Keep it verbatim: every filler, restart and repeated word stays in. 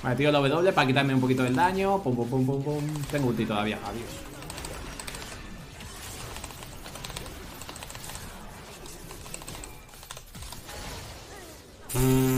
Vale, tío, la W para quitarme un poquito del daño. Pum, pum, pum, pum, pum. Tengo ulti todavía, adiós. Mm.